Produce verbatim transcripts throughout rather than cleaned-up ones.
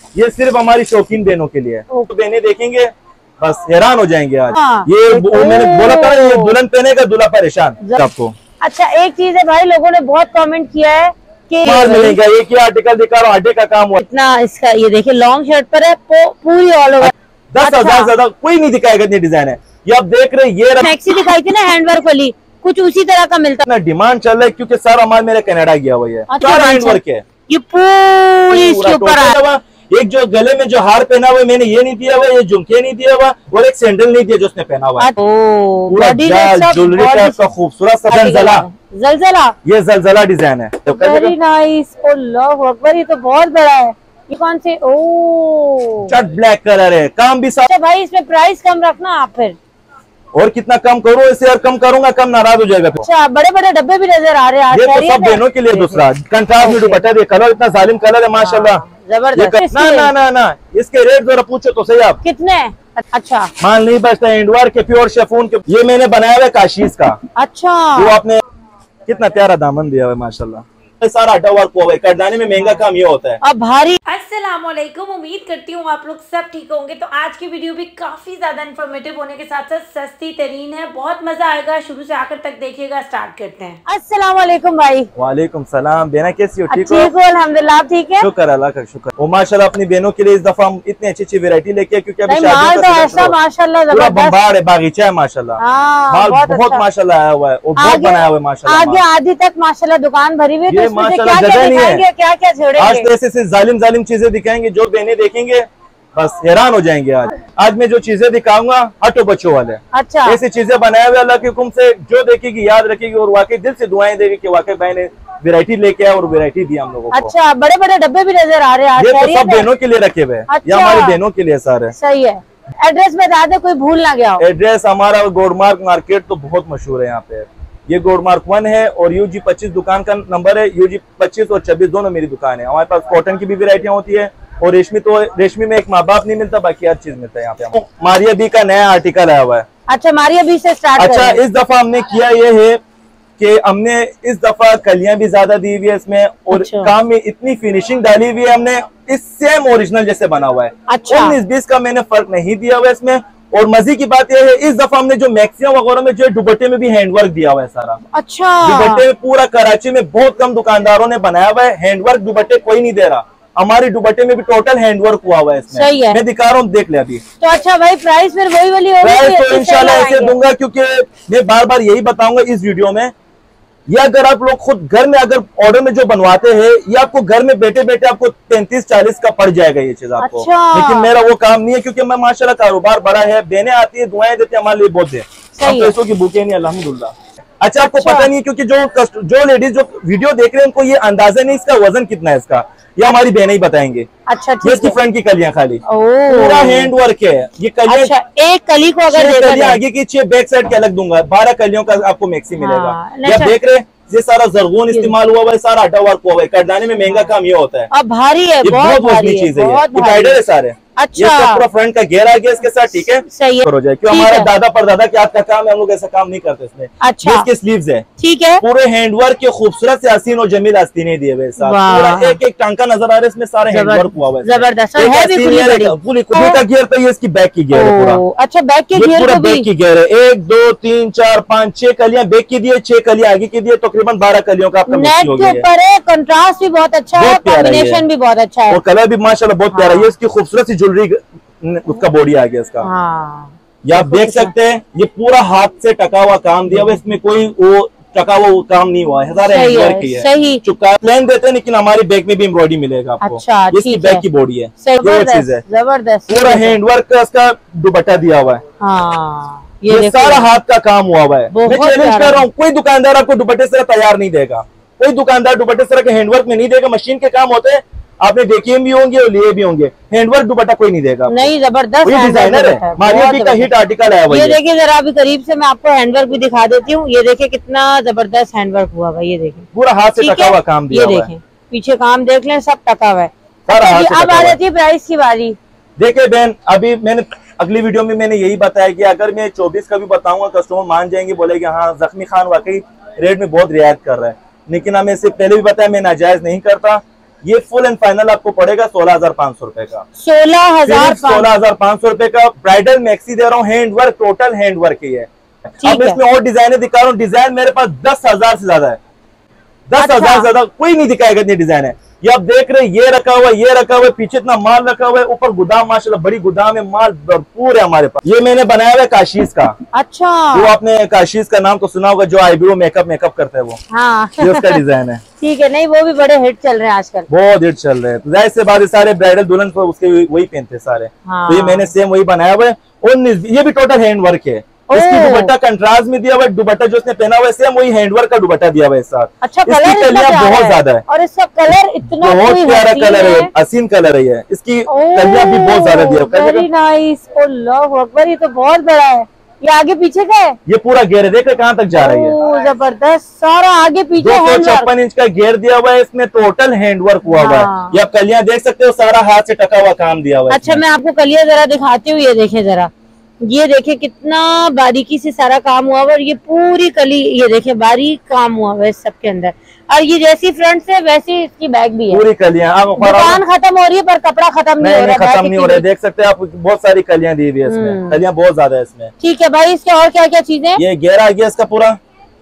ये सिर्फ हमारी शौकीन बहनों के लिए है। तो बहनें देखेंगे बस हैरान हो जाएंगे आज। हाँ। ये मैंने बोला था ये दुल्हन पहनेगा दूल्हा परेशान आपको। अच्छा एक चीज है भाई, लोगों ने बहुत कमेंट किया है कि मिलेगा, एक ही आर्टिकल दिखा रहा हूँ, आटे का काम हुआ इतना इसका। ये देखिए लॉन्ग शर्ट पर है, पूरी ऑल ओवर दस हजार ज्यादा कोई नहीं दिखाएगा, इतनी डिजाइन है। ये आप देख रहे ये मैक्सी दिखाई थी ना हैंडवर्क वाली, कुछ उसी तरह का मिलता है। डिमांड चल रहा है क्योंकि सारा माल मेरा कनाडा गया हुआ है। सारा हैंडवर्क है, ये पूरी इसके ऊपर। एक जो गले में जो हार पहना हुआ मैंने ये नहीं दिया हुआ, ये झुमके नहीं दिया हुआ, और एक सैंडल नहीं दिया जो उसने पहना हुआ है। पूरा ज्वेलरी टाइप का खूबसूरत सा जलजला जलजला ये जलजला डिजाइन है। Very nice. अल्लाहू अकबर, ये तो बहुत बड़ा है। ये कौन से? ओ चट ब्लैक कलर है, काम भी साथ। भाई इसमें प्राइस कम रखना आप फिर। और कितना कम करो इसे, और कम करूंगा कम नाराज हो जाएगा। अच्छा बड़े बड़े डब्बे भी नजर आ रहे हैं। ये तो सब बहनों के लिए। दूसरा कंट्रास्ट में दुपट्टा, ये कलर इतना जालिम कलर है माशाल्लाह, जबरदस्त। ना ना ना ना इसके रेट जरा पूछो तो सही आप कितने? अच्छा माल नहीं बचता हैंडवर्क के, प्योर शेफून के। ये मैंने बनाया हुआ है काशीज का। अच्छा वो आपने कितना प्यारा दामन दिया हुआ है माशाल्लाह। सारा आटा वर्क हुआ है, करदाने में महंगा काम ये होता है। अब भारी। अस्सलाम वालेकुम, उम्मीद करती हूँ आप लोग सब ठीक होंगे। तो आज की वीडियो भी काफी ज्यादा इन्फॉर्मेटिव होने के साथ साथ सस्ती तरीन है, बहुत मजा आएगा, शुरू से आखिर तक देखिएगा। स्टार्ट करते हैं। अस्सलाम वालेकुम भाई। वालेकुम सलाम। बेना कैसी हो? ठीक हो? ठीक हो अल्हम्दुलिल्लाह, ठीक है शुक्र अल्लाह का शुक्र। वो माशाल्लाह अपनी बहनों के लिए इस दफा हम इतनी अच्छी अच्छी वेरायटी लेके, क्योंकि अभी माल तो ऐसा माशाल्लाह बम्बार है, बागीचा है माशाल्लाह, माल बहुत माशाल्लाह आया हुआ है, बहुत बनाया हुआ है माशाल्लाह। आगे आधी तक माशाल्लाह दुकान भरी हुई है, माशाल्लाह जगह नहीं है। क्या क्या छोड़ेंगे आज तो ऐसे ऐसे जालिम जालिम चीजें दिखाएंगे, जो बहनें देखेंगे बस हैरान हो जाएंगे। आज आज मैं जो चीजें दिखाऊंगा हटो बच्चों वाले। अच्छा ऐसी चीजें बनाए हुए अल्लाह के हुक्म से, जो देखेगी याद रखेगी और वाकई दिल से दुआएं देगी कि वाकई भाई ने वैरायटी लेके आया और वैरायटी दी हम लोगों को। अच्छा बड़े बड़े डब्बे भी नजर आ रहे हैं। ये तो सब बहनों के लिए रखे हुए हैं, ये हमारी बहनों के लिए सारे। सही है। एड्रेस बता दे, कोई भूल ना गया हो। एड्रेस हमारा गोडमार्क मार्केट तो बहुत मशहूर है यहाँ पे। ये गोडमार्क वन है और यूजी पच्चीस दुकान का नंबर है। यूजी पच्चीस और छब्बीस दोनों मेरी दुकान है। हमारे पास कॉटन की भी वेरायटियां होती है, और रेशमी तो रेशमी में एक माँ बाप नहीं मिलता, बाकी हर चीज मिलता है यहाँ पे। मारिया बी का नया आर्टिकल आया हुआ है। अच्छा मारिया बी से स्टार्ट। अच्छा इस दफा हमने किया ये है कि हमने इस दफा कलियां भी ज्यादा दी हुई है इसमें, और अच्छा। काम में इतनी फिनिशिंग डाली हुई है हमने, इस सेम ओरिजिनल जैसे बना हुआ है। अच्छा उन्नीस बीस का मैंने फर्क नहीं दिया हुआ इसमें। और मजे की बात यह है इस दफा हमने जो मैक्सिया वगैरह में जो दुपट्टे में भी हैंडवर्क दिया हुआ है सारा। अच्छा दुपट्टे में पूरा कराची में बहुत कम दुकानदारों ने बनाया हुआ है हैंडवर्क, दुपट्टे कोई नहीं दे रहा। हमारी दुपट्टे में भी टोटल हैंडवर्क हुआ हुआ है इसमें। सही है। मैं दिखा रहा हूँ, देख ले अभी। तो अच्छा भाई प्राइस फिर वही वाली होगी? प्राइस तो इंशाल्लाह ऐसे दूंगा, क्योंकि मैं बार बार यही बताऊंगा इस वीडियो में, या अगर आप लोग खुद घर में अगर ऑर्डर में जो बनवाते हैं, ये आपको घर में बैठे बैठे आपको पैंतीस चालीस का पड़ जाएगा ये चीज आपको। अच्छा। लेकिन मेरा वो काम नहीं है, क्योंकि मैं माशाल्लाह कारोबार बड़ा है, बहनें आती है दुआएं देते हैं, हमारे लिए बहुत है, हम पैसों की भूखे नहीं अल्हम्दुलिल्लाह। अच्छा आपको अच्छा। पता नहीं, क्योंकि जो जो लेडीज जो वीडियो देख रहे हैं उनको ये अंदाजा नहीं इसका वजन कितना है इसका, ये हमारी बहनें ही बताएंगे। अच्छा ये इसकी फ्रंट की कलियां खाली पूरा हैंड वर्क है। ये कलियां अच्छा, एक कली को अगर कलियां आगे की छह बैक साइड के अलग दूंगा, बारह कलियों का आपको मैक्सी मिलेगा। ये आप देख रहे ये सारा जरगोन इस्तेमाल हुआ है, सारा आटा वर्क हुआ है। करदाने में महंगा काम ये होता है। अब भारी है, ये बहुत भारी चीज है, ये गाइडर है सारे। अच्छा ये पूरा फ्रंट का घेर आ गया इसके साथ, ठीक है सही है हो जाए, क्यों हमारा दादा परदादा के हाथ का काम है, हम लोग ऐसा काम नहीं करते इसमें। अच्छा इसके स्लीव्स है, ठीक है, पूरे हैंडवर्क के खूबसूरत से हसीन और जमील आस्तीने दिए हुए, पूरा एक एक टांका नजर आ रहा है इसमें, सारे हैंडवर्क हुआ हुआ है। जबरदस्त पूरी का गियर पे ये इसकी बैक की गियर है पूरा। अच्छा बैक की गियर, पूरा बैक की गियर है। एक दो तीन चार पाँच छह कलियां बैक की दिए, छह कलियां आगे की दिए, तकरीबन बारह कलियों का आपका नेट के ऊपर है। कंट्रास्ट भी बहुत अच्छा है, कॉम्बिनेशन भी बहुत अच्छा है, और कलर भी माशाल्लाह बहुत प्यारा है। इसकी खूबसूरत सी ज्वेलरी उसका बॉडी आ गया इसका। हाँ। ये आप देख सकते हैं, ये पूरा हाथ से टका हुआ काम दिया हुआ, इसमें कोई वो टका हुआ काम नहीं हुआ है, सारे हैंडवर्क की है। सही चुका प्लेन देते हैं, लेकिन हमारी बैग में भी एम्ब्रॉयडरी मिलेगा आपको। अच्छा, इसकी बैग की बॉडी है, वो चीज है जबरदस्त, पूरा हैंडवर्क का इसका दुपट्टा दिया हुआ है। हाँ, ये, ये सारा हाथ का काम हुआ हुआ है। मैं चैलेंज कर रहा हूँ, कोई दुकानदार आपको दुपट्टे से तैयार नहीं देगा, कोई दुकानदार दुपट्टे से के हैंडवर्क में नहीं देगा। मशीन के काम होते हैं, आपने देखे भी होंगे और लिए भी होंगे, हैंडवर्क दुपट्टा कोई नहीं देगा। नहीं जबरदस्त डिजाइनर है, मारिया बी का हिट आर्टिकल है। ये देखिए जरा अभी करीब से मैं आपको हैंडवर्क भी दिखा देती हूँ। ये देखिए कितना जबरदस्त हैंडवर्क हुआ है, ये देखिए पूरा हाथ से टका हुआ काम दिया हुआ है। ये देखें पीछे काम देख लें, सब टका हुआ है। अब आ जाती है प्राइस की बारी। देखिए बहन, अभी मैंने अगली वीडियो में मैंने यही बताया कि अगर मैं चौबीस का भी बताऊंगा कस्टमर मान जाएंगे, बोलेंगे हाँ जख्मी खान वाकई रेट में बहुत रियायत कर रहा है। लेकिन हमें इससे पहले भी बताया मैं नाजायज नहीं करता। ये फुल एंड फाइनल आपको पड़ेगा सोलह हजार पाँच सौ रुपए का। सोलह हजार सोलह हजार पाँच सौ रुपए का ब्राइडल मैक्सी दे रहा हूँ, hand work, total hand work ही है। अब इसमें और डिजाइन दिखा रहा हूँ, डिजाइन मेरे पास दस हजार से ज्यादा है, दस हजार से ज्यादा कोई नहीं दिखाएगा इतनी डिजाइन है। ये आप देख रहे, ये रखा हुआ है, ये रखा हुआ है, पीछे इतना माल रखा हुआ है, ऊपर गोदाम माशाल्लाह बड़ी गोदाम है, माल भरपूर है हमारे पास। ये मैंने बनाया हुआ है काशीज का। अच्छा, वो आपने काशीज का नाम तो सुना होगा, जो आईब्रो मेकअप मेकअप करता है वो। हाँ। ये उसका डिजाइन है। ठीक है, नहीं वो भी बड़े हिट चल रहे हैं आजकल, बहुत हिट चल रहे हैं। तो जाहिर सी बात है सारे ब्राइडल दुल्हन उसके वही पहनते सारे। हाँ। तो ये मैंने सेम वही बनाया हुआ है, और ये भी टोटल हैंड वर्क है। इसकी दुपट्टा कंट्रास्ट में दिया हुआ है, दुपट्टा जो उसने पहना हुआ है सेम वही हैंडवर्क का दुपट्टा दिया हुआ है साथ। अच्छा, कलर कलियां बहुत ज्यादा है, और इसका कलर इतना बहुत प्यारा कलर है, हसीन कलर है, इसकी कलियां भी बहुत ज्यादा दिया हुआ है। वेरी नाइस, अल्लाहू अकबर, ये तो बहुत बड़ा है। ये आगे पीछे का है, ये पूरा घेर है, देख रहे कहाँ तक जा रही है, जबरदस्त, सारा आगे पीछे दो सौ छप्पन इंच का घेर दिया हुआ है, इसमें टोटल हैंडवर्क हुआ हुआ है। ये आप कलियां देख सकते हो, सारा हाथ से टका हुआ काम दिया हुआ है। अच्छा, मैं आपको कलियां जरा दिखाती हूँ, ये देखे जरा, ये देखे कितना बारीकी से सारा काम हुआ हुआ, और ये पूरी कली ये देखे बारीक काम हुआ हुआ है सबके अंदर। और ये जैसी फ्रंट से वैसी इसकी बैग भी है, पूरी कलियां। दुकान खत्म हो रही है पर कपड़ा खत्म नहीं हो रहा है, खत्म नहीं हो रहा है। देख सकते हैं आप, बहुत सारी कलियां दी हुई है इसमें, कलियां बहुत ज्यादा है इसमें। ठीक है भाई, इसके और क्या क्या चीजें? ये घेरा आ गया इसका पूरा,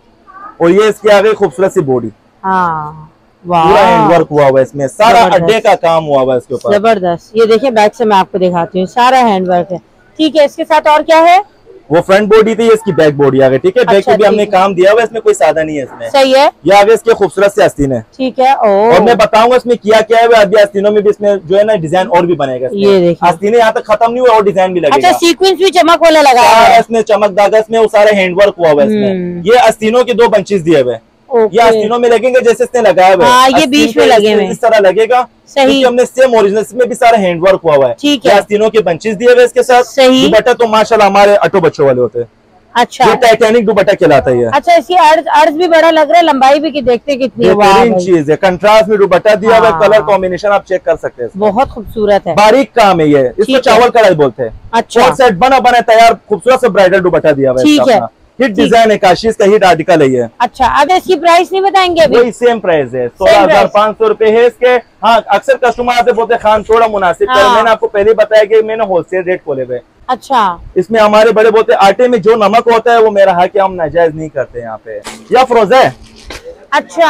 और ये इसकी आ गई खूबसूरत सी बॉडी। हाँ, पूरा हैंडवर्क हुआ हुआ है इसमें, सारा अड्डे का काम हुआ हुआ है इसके ऊपर, जबरदस्त। ये देखिए बैक से मैं आपको दिखाती हूँ, सारा हैंडवर्क है। ठीक है, इसके साथ और क्या है? वो फ्रंट बॉडी थी, इसकी बैक बॉडी आ गई। ठीक है, बैक को भी हमने काम दिया हुआ है, इसमें कोई सादा नहीं है इसमें। सही है। ये आगे इसके खूबसूरत से आस्तीन है। ठीक है, और मैं बताऊंगा इसमें किया क्या है। अभी आस्तीनों में भी इसमें जो है ना डिजाइन और भी बनेगा। ये देखिए, आस्तीनें यहाँ तक खत्म नहीं हुआ और डिजाइन भी लगेगा। अच्छा, सीक्वेंस भी चमक वाला लगा है इसमें, चमक धागा इसमें, वो सारा हैंडवर्क हुआ हुआ है इसमें। ये आस्तीनों के दो बंचेस दिए हुए, ये आस्तीनों में लगेंगे जैसे इसने लगाया हुआ है। ये बीच में लगे हुए इस तरह लगेगा। सही, हमने सेम ओरिजिनल में भी सारा हैंडवर्क हुआ हुआ है। ठीक है, आस्तीनों के बंचेस दिए हुए इसके साथ। सही, दुपट्टा तो माशाल्लाह हमारे अटो बच्चों वाले होते हैं। अच्छा, ये टाइटैनिक दुपट्टा कहलाता है। अच्छा, इसकी अर्ज अर्ज भी बड़ा लग रहा है, लंबाई भी की देखते कितनी बेहतरीन चीज है। कंट्रास्ट में दुपट्टा दिया हुआ है, कलर कॉम्बिनेशन आप चेक कर सकते हैं, बहुत खूबसूरत है, बारीक काम है ये। इसको चावल कढ़ाई बोलते हैं। अच्छा, सेट बना बना तैयार खूबसूरत से ब्राइडल दुपट्टा दिया हुआ है। ठीक है, हिट डिजाइन है, काशीज का हिट आर्टिकल है ये। अच्छा, अब इसकी प्राइस नहीं बताएंगे अभी? वही सेम प्राइस है, सोलह हजार पाँच सौ रूपये है इसके। हाँ, अक्सर कस्टमर आते बोलते खान थोड़ा मुनासिब करो। मैंने आपको पहले बताया कि मैंने होलसेल रेट खोले हुए। अच्छा, इसमें हमारे बड़े बोलते आटे में जो नमक होता है वो मेरा हक है, हम नाजायज नहीं करते यहाँ पे। या अफरोजा है। अच्छा,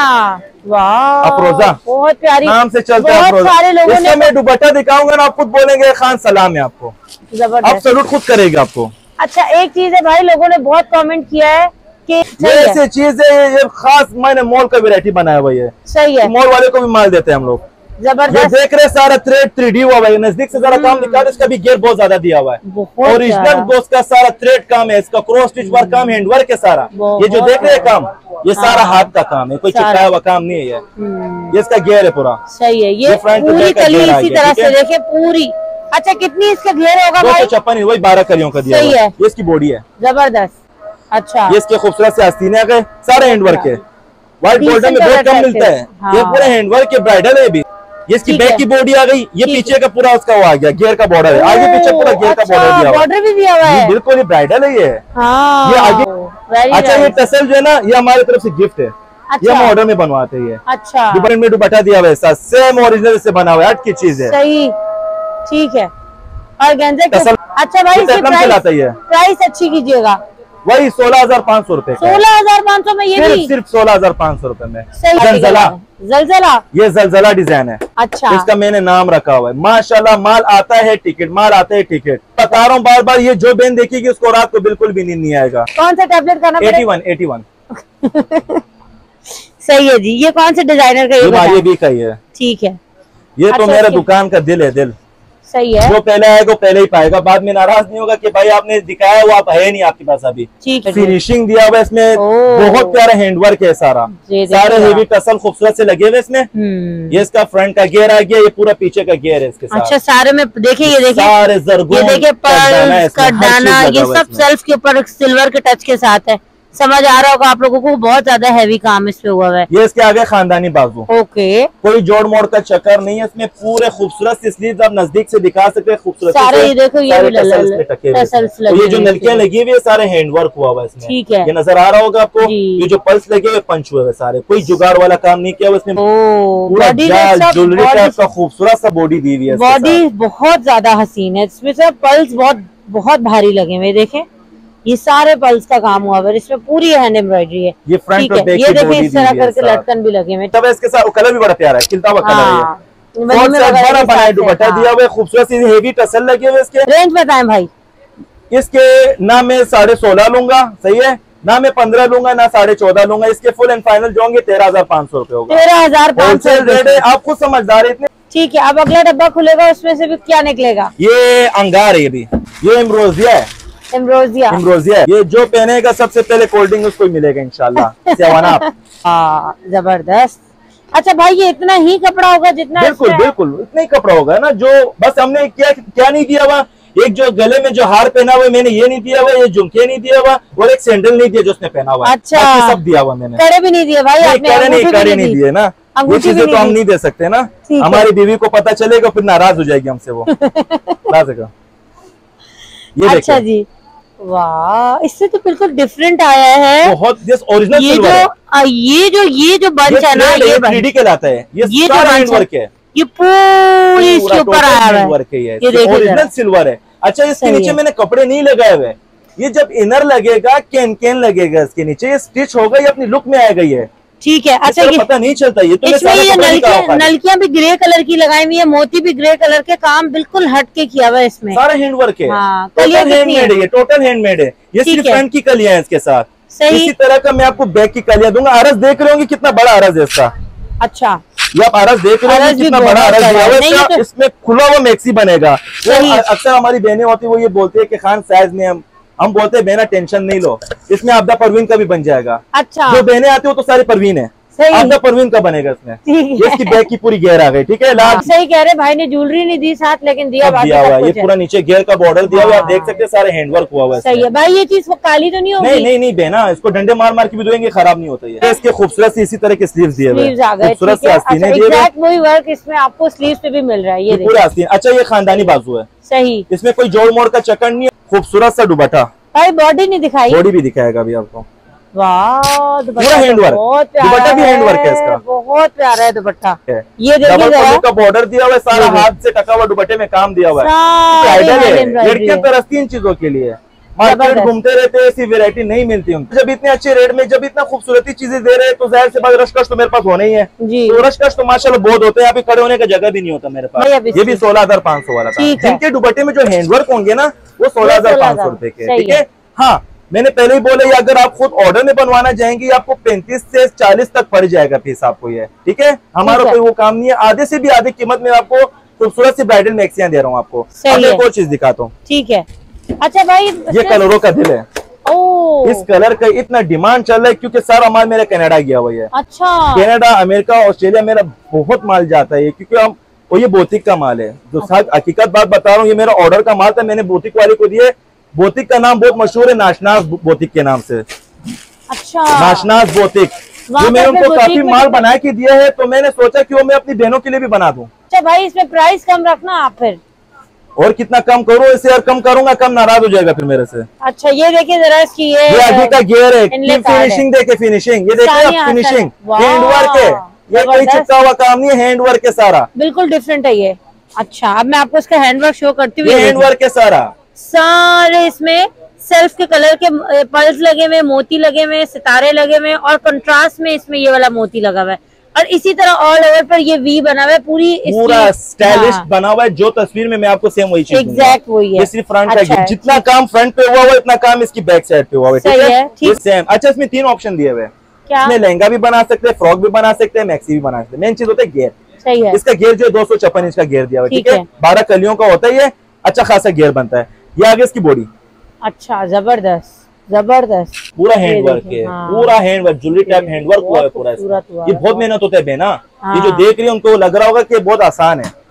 वाह, अफरोजा बहुत प्यारी नाम से चलता है अफरोजा। सारे लोगों ने मैं दुपट्टा दिखाऊंगा ना, आप खुद बोलेंगे खान सलाम है आपको, आप सलूट खुद करेगा आपको। अच्छा, एक चीज है भाई, लोगों ने बहुत कमेंट किया है कि ये ऐसी चीज है, ये खास मैंने मॉल का वैरायटी बनाया हुआ है। सही है, मॉल वाले को भी माल देते हैं हम लोग। जबरदस्त, देख रहे सारा थ्रेड थ्री डी हुआ है, नजदीक से जरा काम दिखा, इसका भी घेर बहुत ज्यादा दिया हुआ है। ओरिजिनल दोस्त का सारा थ्रेड काम है, इसका क्रॉस स्टिच वर्क काम, हैंड वर्क है सारा। ये जो देख रहे हैं काम, ये सारा हाथ का काम है, कोई चिपकाया हुआ काम नहीं है। ये इसका घेर है पूरा। सही है, ये पूरी कली इसी तरह से देखे पूरी। अच्छा, कितनी इसका घेर होगा भाई? दो सौ छप्पन, वही बारह कलियों का दिया है। ये इसकी बॉडी है, जबरदस्त। अच्छा, ये इसके खूबसूरत से आस्तीनें आ गए, सारे हैंडवर्क है। व्हाइट गोल्डन में बहुत कम मिलता है, ये पूरे हैंडवर्क के ब्राइडल है भी। ये इसकी बैक की बॉडी आ गई, ये पीछे का पूरा उसका वो आ गया, घेर का बॉर्डर है, आगे पीछे पूरा घेर का बॉर्डर दिया हुआ है। बॉर्डर भी दिया हुआ है, बिल्कुल ये ब्राइडल है ये। ये आगे। अच्छा, ये टसल जो है ना, ये हमारी तरफ से गिफ्ट है, ये हम ऑर्डर में बनवाते हैं। अच्छा, दुपट्टे में दुपट्टा दिया हुआ है, सेम ओरिजिनल से बना हुआ है, हट की चीज है। सही, ठीक है। और गेंजे के अच्छा भाई, इसकी प्राइस, प्राइस अच्छी कीजिएगा। वही सोलह हजार पाँच सौ रूपये, सोलह हजार पाँच सौ में ये सिर्फ, भी सिर्फ सोलह हजार पाँच सौ रूपये में। जलजला, जलजला, ये जलजला डिजाइन है। अच्छा, इसका मैंने नाम रखा हुआ है। माशाल्लाह, माल आता है टिकट, माल आता है टिकट। बता रहा हूँ बार बार, ये जो बहन देखेगी उसको रात को बिल्कुल भी नींद नहीं आएगा। कौन सा टैबलेट का नाम? Eighty one, eighty one. सही है जी, ये कौन से डिजाइनर का? ये भी का ही है। ठीक है, ये तो मेरा दुकान का दिल है, दिल। सही है, जो पहले आएगा पहले ही पाएगा, बाद में नाराज नहीं होगा कि भाई आपने दिखाया वो आप है नहीं आपके पास अभी। फिनिशिंग दिया हुआ इसमें, बहुत प्यारा हैंडवर्क है सारा, सारे हेवी टसल खूबसूरत से लगे हुए इसमें। ये इसका फ्रंट का गियर आ गया, ये पूरा पीछे का गियर है इसके साथ। अच्छा, सारे में देखिए, ये देखिए सारे जरगोन, ये देखिए पर्ल, कटदाना, ये सब सेल्फ के ऊपर सिल्वर के टच के साथ है, समझ आ रहा होगा आप लोगों को, बहुत ज्यादा हैवी काम इस पे हुआ है। ये इसके आगे खानदानी बाजू, ओके, कोई जोड़ मोड़ का चक्कर नहीं है इसमें, पूरे खूबसूरत स्लीव्स आप नजदीक से दिखा सकते हैं, खूबसूरत सारे ये देखो, ये भी ये जो नलकियां लगी हुई है सारे हैंडवर्क हुआ हुआ इसमें, ठीक है, ये नजर आ रहा होगा आपको। ये जो पल्स लगे हुए पंच हुए सारे, कोई जुगाड़ वाला काम नहीं किया हुआ इसमें, पूरा ज्वेलरी टाइप का खूबसूरत सा बॉडी दी हुई है, बॉडी बहुत ज्यादा हसीन है इसमें से, पल्स बहुत बहुत भारी लगे हुए, देखें ये सारे पल्स का काम हुआ है, इसमें पूरी हैंड एम्ब्रॉयडरी है। ये फ्रंट और बैक ये देखिए इस तरह करके लटकन भी लगे हुए, तब इसके साथ कलर भी बड़ा प्यारा है, खिलता हुआ कलर है, बड़ा बड़ा दुपट्टा दिया हुआ है, खूबसूरत सी हेवी टसल लगे हुए। इसके रेंज बताएं भाई। इसके ना मैं साढ़े सोलह लूंगा, सही है ना, मैं पंद्रह लूंगा ना साढ़े चौदह लूंगा, इसके फुल एंड फाइनल जो होंगे तेरह हजार पाँच सौ रुपए होगा, तेरह हजार पाँच सौ रेट है, आप खुद समझदार है इतने। ठीक है, अब अगला डब्बा खुलेगा, उसमें से भी क्या निकलेगा? ये अंगार है, ये भी ये एम्ब्रोजिया है, एम्ब्रोजिया एम्ब्रोजिया, ये जो पहनेगा सबसे पहले कोल्ड ड्रिंक उसको मिलेगा इंशाल्लाह। जबरदस्त। अच्छा भाई, ये इतना ही कपड़ा होगा जितना? बिल्कुल बिल्कुल इतना ही कपड़ा होगा ना, जो बस हमने क्या क्या नहीं दिया हुआ, एक जो गले में जो हार पहना हुआ मैंने ये नहीं दिया हुआ, ये झुमके नहीं दिया हुआ, और एक सैंडल नहीं दिया जो उसने पहना हुआ। अच्छा, सब दिया हुआ मैंने, कड़े भी नहीं दिए भाई आपने? कड़े नहीं, कड़े नहीं दिए ना, ये चीजें तो हम नहीं दे सकते ना, हमारी बीवी को पता चलेगा फिर नाराज हो जाएगी हमसे वो। ये अच्छा जी, वाह, इससे तो बिल्कुल डिफरेंट आया है, बहुत ओरिजिनल। ये जो आ, ये जो ये जो बंच है ना, ये थ्री डी कहलाता है, ये ये जो हैंडवर्क है, ये पूरी इसके ऊपर आया है, ओरिजिनल सिल्वर है। अच्छा, इसके नीचे मैंने कपड़े नहीं लगाए हुए, ये जब इनर लगेगा कैन कैन लगेगा इसके नीचे, ये स्टिच होगा, ये अपनी लुक में आएगा ये, ठीक है। अच्छा, ये पता नहीं चलता, ये तो इसमें ये नलकियां नलकियां भी ग्रे कलर की लगाई हुई है, मोती भी ग्रे कलर के, काम बिल्कुल हट के किया हुआ है इसमें, सारा हैंडवर्क है, हाँ, टोटल हैंडमेड है, ये टोटल हैंडमेड है। ये सिर्फ फ्रंट की कलियां हैं इसके साथ, इसी तरह का मैं आपको बैक की कलियां दूंगा। अरज देख रहे होंगे कितना बड़ा अरज है इसका। अच्छा, ये आप अरज देख रहे हैं कितना बड़ा अरज दिया हुआ है, इसमें खुला हुआ मैक्सी बनेगा। अक्सर हमारी बहनें होती वो ये बोलती है कि खान साइज में हम हम बोलते हैं बहना टेंशन नहीं लो, इसमें आपदा परवीन का भी बन जाएगा। अच्छा, जो बहनें आती है वो तो सारी परवीन है, आपदा परवीन का बनेगा इसमें। ये इसकी बैग की पूरी घेर आ गई, ठीक है। लाल सही कह रहे, भाई ने ज्वेलरी नहीं दी साथ, लेकिन दिया दिया हुआ है, ये पूरा नीचे घेर का बॉर्डर दिया हुआ है, आप देख सकते हैं सारे हैंडवर्क हुआ हुआ है। सही है भाई, ये चीज काली तो नहीं होगी? नहीं नहीं नहीं बहना, इसको डंडे मार मार के भी धोएंगे खराब नहीं होता है। इसके खूबसूरत से इसी तरह के स्लीव्स दिए हुए, खूबसूरत से आस्तीनें दिए हुए, वही वर्क इसमें आपको स्लीव्स पे भी मिल रहा है, ये पूरे आस्तीन। अच्छा, ये खानदानी बाजू है, सही, इसमें कोई जोड़ मोड़ का चक्कर नहीं है, खूबसूरत सा दुपट्टा। भाई बॉडी नहीं दिखाई? बॉडी भी दिखाएगा अभी आपको, वाह, पूरा हैंडवर्क, दुपट्टा भी हैंडवर्क है इसका, बहुत प्यारा है दुपट्टा। ये देखिए का बॉर्डर दिया हुआ है, सारा हाथ से टका हुआ दुपट्टे में काम दिया हुआ है। लड़कियां तरसती इन चीजों के लिए, मार्केट घूमते रहते हैं, ऐसी वैरायटी नहीं मिलती उनको। जब इतने अच्छे रेट में, जब इतना खूबसूरती चीजें दे रहे हैं तो जाहिर से बात रशकश तो मेरे पास होना ही है। तो रशकश तो माशाल्लाह बहुत होते हैं, यहाँ पे खड़े होने का जगह भी नहीं होता मेरे पास। ये भी सोलह हजार पाँच सौ वाला था। जिनके दुपट्टे में जो हैंडवर्क होंगे ना वो सोलह हजार पाँच सौ रुपए के, ठीक है। हाँ, मैंने पहले ही बोला, अगर आप खुद ऑर्डर में बनवाना चाहेंगे आपको पैंतीस से चालीस तक पड़ जाएगा फीस आपको, ये ठीक है। हमारा कोई वो काम नहीं है, आधे से भी आधे कीमत में आपको खूबसूरत सी ब्राइडल मैक्सियां दे रहा हूँ आपको। एक और चीज दिखाता हूँ, ठीक है। अच्छा भाई, ये कलरों का दिल है, ओ, इस कलर का इतना डिमांड चल रहा है क्योंकि सारा माल मेरा कनाडा गया हुआ है। अच्छा, कनाडा, अमेरिका, ऑस्ट्रेलिया मेरा बहुत माल जाता है क्योंकि हम वो ये बोतिक का माल है। जो हकीकत बात बता रहा हूँ, ये मेरा ऑर्डर का माल था, मैंने बोतिक वाले को दिए। बोतिक का नाम बहुत मशहूर है, नाशनाज बोतिक के नाम से। अच्छा, नाशनाज बोतिक, जो मैंने उनको काफी माल बना के दिया है, तो मैंने सोचा कि वो मैं अपनी बहनों के लिए भी बना दूं। अच्छा भाई, इसमें प्राइस कम रखना आप फिर। और कितना कम करूँ इसे, और कम करूंगा कम नाराज हो जाएगा फिर मेरे से। अच्छा, ये देखिए जरा इसकी, ये ये आगे का गियर है, फिनिशिंग देखे, फिनिशिंग ये देखिए, फिनिशिंग हैंडवर्क है, ये कोई चिपका हुआ काम नहीं है, हैंडवर्क है सारा, बिल्कुल डिफरेंट है ये। अच्छा, अब मैं आपको इसका हैंडवर्क शो करती हूँ। हैंडवर्क है सारा, सारे इसमें सेल्फ के कलर के पल्स लगे हुए, मोती लगे हुए, सितारे लगे हुए, और कंट्रास्ट में इसमें ये वाला मोती लगा हुआ है, और इसी तरह ऑल ओवर पर ये वी बना हुआ है, पूरी पूरा स्टाइलिश हाँ। बना हुआ है। जो तस्वीर में मैं आपको सेम वही चीज एग्जैक्ट वही है, सिर्फ फ्रंट अच्छा का जितना काम फ्रंट पे हुआ हुआ इतना काम इसकी बैक साइड पे हुआ है, ठीक है, सेम। अच्छा, इसमें तीन ऑप्शन दिए हुए हैं, इसमें लहंगा भी बना सकते हैं, फ्रॉक भी बना सकते हैं, मैक्सी भी बना सकते हैं। मेन चीज होता है गेयर, सही है। इसका गेयर जो दो सौ छप्पन इंच का गेयर दिया हुआ है, ठीक है, बारह कलियों का होता है, ये अच्छा खासा गेयर बनता है। ये आगे इसकी बॉडी, अच्छा, जबरदस्त जबरदस्त, पूरा हैंडवर्क है, हाँ। पूरा हैंडवर्क, ज्वेलरी टाइप हैंडवर्क हुआ है पूरा। ये बहुत मेहनत होता है बहना, ये जो देख रही है उनको लग रहा होगा कि बहुत आसान है,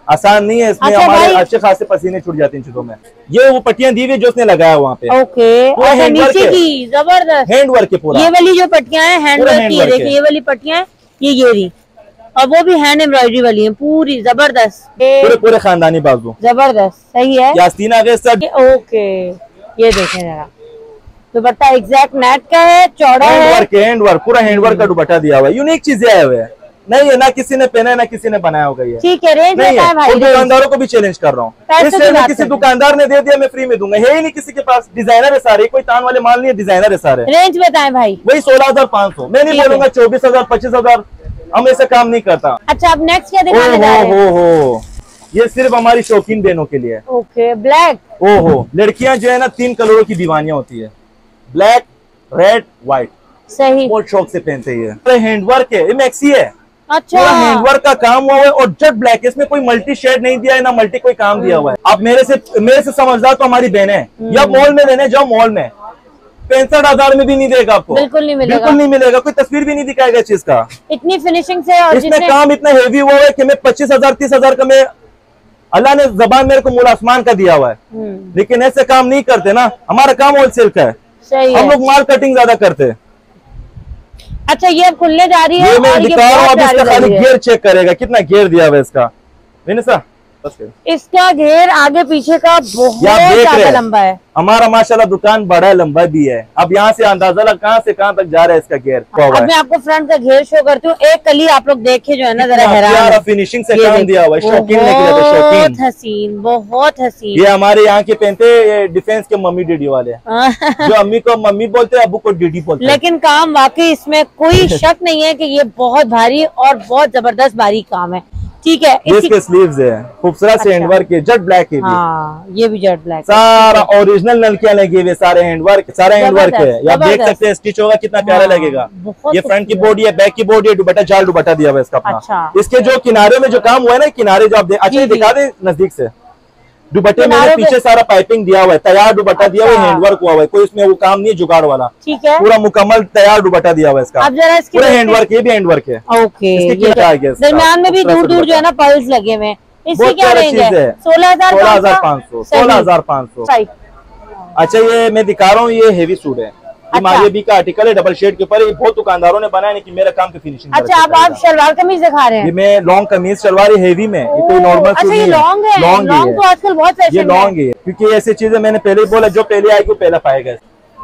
आसान नहीं है, इसमें अच्छा हमारे भाई। अच्छे खासे पसीने छूट जाते हैं इन चीजों में। ये वो पट्टियां दी हुई जो उसने लगाया वहाँ पे, ओके। पूरा अच्छा हैंड वर्क नीचे है। की जबरदस्त हैंड वर्क है पूरा। ये वाली जो पट्टियां हैं हैंड पूरा वर्क hand की है, work देखिए है। ये वाली पट्टियां हैं, ये ये रही, और वो भी हैंड एम्ब्रॉयडरी वाली है, पूरी जबरदस्त, पूरे पूरे खानदानी बाजू जबरदस्त, सही है। यास्तीन आ गए सर। ओके, ये देखें जरा, दुपट्टा एग्जैक्ट नेट का है, चौड़ा हैंड है। वर्क है, हैंड वर्क, पूरा हैंड वर्क का दुपट्टा दिया हुआ है। यूनिक चीजें आए हुए हैं, नहीं है ना किसी ने पहना है ना किसी ने बनाया होगा ये। ठीक है, रेंज नहीं बताएं है, भाई, और रेंज। दुकानदारों को भी चैलेंज कर रहा हूँ, पैसे इस की रेट में बात किसी करते हैं। दुकानदार ने दे दिया मैं फ्री में दूंगा, है ही नहीं किसी के पास। डिजाइनर है सारे, कोई तान वाले माल नहीं है, डिजाइनर है सारे। रेंज बताएं भाई। वही सोलह हजार पाँच सौ, मैं नहीं ठीक है। बोलूंगा चौबीस हजार पच्चीस हजार, हम ऐसे काम नहीं करता। अच्छा, अब नेक्स्ट क्या ओ दिखाने जा हो रहे हैं? हो हो, ये सिर्फ हमारी शौकीन बहनों के लिए है। Okay, black. ओ हो, लड़कियां जो है ना तीन कलरों की दीवानियां होती है, ब्लैक, रेड, व्हाइट, सही। बहुत शौक से पहनते हैं। ये हैंडवर्क है, ये मैक्सी है, अच्छा, पूरा हैंडवर्क का काम हुआ है और जट ब्लैक है, इसमें कोई मल्टी शेड नहीं दिया है ना मल्टी कोई काम दिया हुआ है। आप मेरे से मेरे से समझदार तो हमारी बहन है, या मॉल में लेने जाओ, मॉल में पैंसठ हजार में भी नहीं देगा आपको, बिल्कुल नहीं मिलेगा। बिल्कुल नहीं मिलेगा, कोई तस्वीर भी नहीं दिखाएगा इस चीज का। इतनी फिनिशिंग से, और इसमें जितने काम इतना हेवी हुआ है कि मैं पच्चीस हजार तीस हजार का, मैं अल्लाह ने जबान मेरे को मूल आसमान का दिया हुआ है, हम्म, लेकिन ऐसे काम नहीं करते ना, हमारा काम होलसेल का है, सही हम है। लोग माल कटिंग ज्यादा करते हैं। अच्छा, ये अब खुलने जा रही है, ये मैं और ये दिखा रहा हूँ, बहुत अब इसका प्यारी खाली लग रही है। घेर चेक करेगा कितना घेर दिया हुआ है इसका, नहीं सर बस कर। इसका घेर आगे पीछे का बहुत ये आप देख रहे ज्यादा हैं। लंबा है। हमारा माशाल्लाह दुकान बड़ा है, लंबा भी है। अब यहाँ से अंदाजा लग कहाँ से कहाँ तक जा रहा है इसका घेर। अब मैं आपको फ्रंट का घेर शो करती हूँ, एक कली आप लोग देखे जो है ना, जरा हैरान है। फिनिशिंग से ये काम देखो, दिया हुआ है, शौकीन लेके जाते हैं, बहुत शौकीन। हसीन, बहुत हसीन। ये हमारे यहाँ के पहनते ये डिफेंस के मम्मी डीडी वाले, जो अम्मी को मम्मी बोलते हैं, अबू को डीडी बोलते हैं। लेकिन काम वाकई इसमें कोई शक नहीं है कि ये बहुत भारी और बहुत जबरदस्त बारीक काम है। ठीक है, ये इसकी इसके स्लीव्स है, खूबसूरत से अच्छा। हैंडवर्क है, जट ब्लैक है भी। हाँ, ये भी जेट ब्लैक है। सारा ओरिजिनल नलकियां लगी हुई, सारे हैंडवर्क, सारा हैंडवर्क है। जबरदस्त, ये आप देख जबरदस्त। सकते हैं स्टिच होगा कितना प्यारा हाँ, लगेगा। बहुत ये फ्रंट की खूबसूरत। बॉडी है, बैक की बॉडी है, दुपट्टा जाल दुपट्टा दिया हुआ है इसका अपना। अच्छा। इसके जो किनारे में जो काम हुआ है ना, किनारे जो आप दे, अच्छा जी, जी। दिखा दे नजदीक से, दुपट्टे में किनारे पे- पीछे सारा पाइपिंग दिया हुआ है, तैयार दुपट्टा दिया हुआ है, अच्छा। हैंडवर्क हुआ हुआ है, कोई इसमें वो काम नहीं है जुगाड़ वाला, ठीक है, पूरा मुकम्मल तैयार दुपट्टा दिया हुआ है इसका। अब जरा इसकी पूरा देखते- हैंडवर्क, ये भी हैंडवर्क है। ओके, इसकी ये क्या आ गया इसका? दरमियान में भी खूबसूरत दूर दूर जो है ना पर्ल्स लगे हुए हैं। इसकी बहुत क्या प्यारा रेंज चीज है? है। सोलह हजार सोलह हजार पाँच सौ, सोलह हजार पाँच सौ। सही। अच्छा, ये मैं दिखा रहा हूँ, ये हेवी सूट है, ये अच्छा। मारिया बी का आर्टिकल है, डबल शेड के ऊपर। ये बहुत दुकानदारों ने बनाया, लेकिन मेरा काम की फिनिशिंग। अच्छा, अब आप शलवार कमीज दिखा रहे ये हैं? मैं लॉन्ग कमीज शलवार हेवी में, ये कोई नॉर्मल सूट अच्छा, ये नहीं लॉन्ग है। लॉन्ग ही लॉन्ग तो है, आजकल बहुत ये फैशन में लॉन्ग ही है, क्योंकि ऐसी चीजें मैंने पहले ही बोला, जो पहले आएगी वो पहला पाएगा।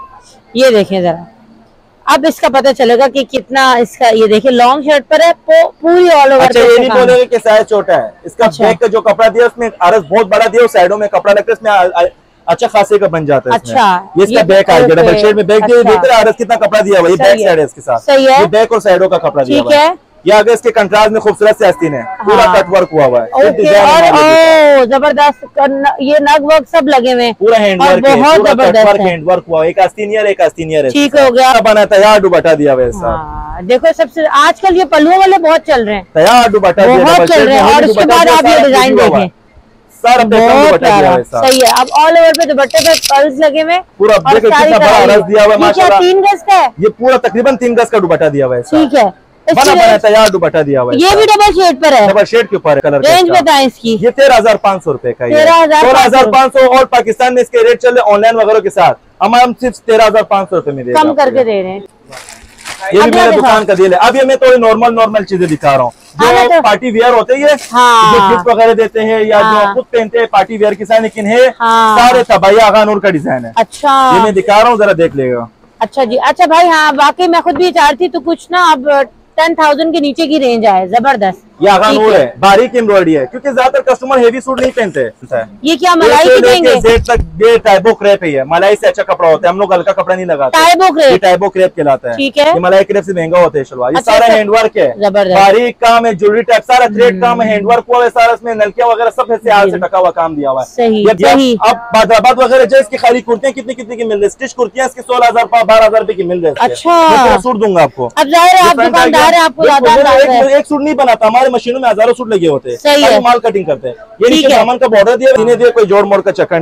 ये देखें जरा, अब इसका पता चलेगा कि कितना इसका, ये देखिए लॉन्ग शर्ट पर है, पूरी ऑल ओवर। अच्छा, ये नहीं बोलेगा कि साइज छोटा है, इसका अच्छा। बैक का जो कपड़ा दिया उसमें आरस बहुत बड़ा दिया, साइडों में कपड़ा लगता है, इसमें आ- आ- अच्छा खासे का बन जाता है इसमें। अच्छा, ये इसका ये- बैक आ गया, डबल ओके, शेड में बैक दिया, अच्छा। देख रहे हैं आरस कितना कपड़ा दिया हुआ है, ये सही बैक है। साइड है इसके साथ, सही है। ये बैक और साइडों का कपड़ा दिया ठीक हुआ है। है। ये आगे इसके कंट्रास्ट में खूबसूरत से आस्तीन है, पूरा हाँ। कट वर्क हुआ हुआ है, ये ओके, डिजाइन और हमारे लिए। ओ जबरदस्त, कर- ये नग वर्क सब लगे हुए हैं, पूरा हैंड और वर्क है, बहुत पूरा कट जबरदस्त वर्क है। हैंड वर्क हुआ, एक आस्तीनियर एक आस्तीनियर है। ठीक हो गया। बना तैयार दुपट्टा दिया हुआ है इसका, हाँ, देखो सबसे आजकल ये पल्लुओं वाले बहुत चल रहे हैं, तैयार दुपट्टा दिया, बहुत डबल चल शेड रहे हैं। में और हेवी उसके दुपट्टा बाद दिया, आप ये सारा डिजाइन हेवी हुआ है। देखें, सारा पैटर्न बहुत दुपट्टा दिया हुआ प्यारा, है सारा। सही है। अब ऑल ओवर पे दुपट्टे पे पर्ल्स लगे हुए हैं, पूरा और देखो सारी कितना बड़ा कढ़ाई। रस दिया हुआ है, ये क्या माशाल्लाह। तीन गज का है? ये पूरा तकरीबन तीन गज का दुपट्टा दिया हुआ है इसका। ठीक है, बना इसकी बना रेंज- तैयार दुपट्टा दिया हुआ है ये इसका। भी डबल शेड पर है। डबल शेड के ऊपर है कलर। रेंज बताएं इसकी। ये तेरह हजार पाँच सौ रुपए का, तेरह हजार सोलह हजार पाँच पाँच सौ और पाकिस्तान में इसके रेट चल रहे ऑनलाइन वगैरह के साथ, हम हम सिर्फ तेरह हजार पाँच सौ रुपए में दे कम करके दे रहे हैं। ये भी अगला मेरे दिखाओ। दुकान का डील है। अब ये मैं थोड़ी नॉर्मल नॉर्मल चीजें दिखा रहा हूँ, हाँ, जो तो- पार्टी वेयर होते हैं, ये हाँ। जो गिफ्ट वगैरह देते हैं या हाँ। जो खुद पहनते हैं, पार्टी वेयर की साइन, लेकिन है हाँ। सारे तबाया आगा नूर का डिजाइन है। अच्छा, ये मैं दिखा रहा हूँ, जरा देख लेगा। अच्छा जी। अच्छा भाई, हाँ वाकई मैं खुद भी चाह रही थी, तो कुछ ना अब टेन थाउजेंड के नीचे की रेंज आए, जबरदस्त। ये आगा ठीक नूर है। है, बारीक एम्ब्रॉयडरी है, क्योंकि ज्यादातर कस्टमर हेवी सूट नहीं पहनते हैं। ये क्या मलाई ये की से देंगे? लेके जेड तक ये टाइबो क्रेप ही है, मलाई से अच्छा कपड़ा होता है, हम लोग हल्का कपड़ा नहीं लगाते। टाइबो क्रेप? ये टाइबो क्रेप कहलाता है। ठीक है। ये मलाई क्रेप से महंगा होता है शलवार। ये अच्छा, सारा अच्छा। हैंडवर्क है, जबरदस्त। बारीक काम है, ज्वेलरी टाइप सारा थ्रेड काम है, हैंडवर्क हुआ है सारा, इसमें नलकियां वगैरह सब से हाथ से टका हुआ काम दिया हुआ है। सही, ये- ये सही। अब बादराबाद वगैरह जो इसकी खाली कुर्तियां कितनी कितनी की मिल रही है, स्टिच कुर्तियां इसकी सोलह हजार बारह हजार रुपए की मिल रही है। अच्छा। मैं पूरा सूट दूंगा आपको। अब जाहिर है आप Different दुकानदार आइडिया। है, आपको बिल्कुल, ज्यादा मैं अंदाजा है। एक, एक सूट नहीं बनाता, हमारे मशीनों में हजारों सूट लगे होते हैं, सही है। खाली माल कटिंग करते हैं। ये ठीक नीचे है। दामन का बॉर्डर दिया, इन्हें दिया, कोई जोड़ मोड़ का चक्कर नहीं है।